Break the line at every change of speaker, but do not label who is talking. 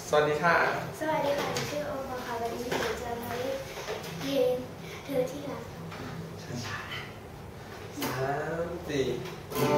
สวัสดีค่ะ
สวัสดีค่ะชื่อโอมค่ะวันนี้หนูจะมาเล่นเพลงเธอที่รัก
ช้าๆ3 4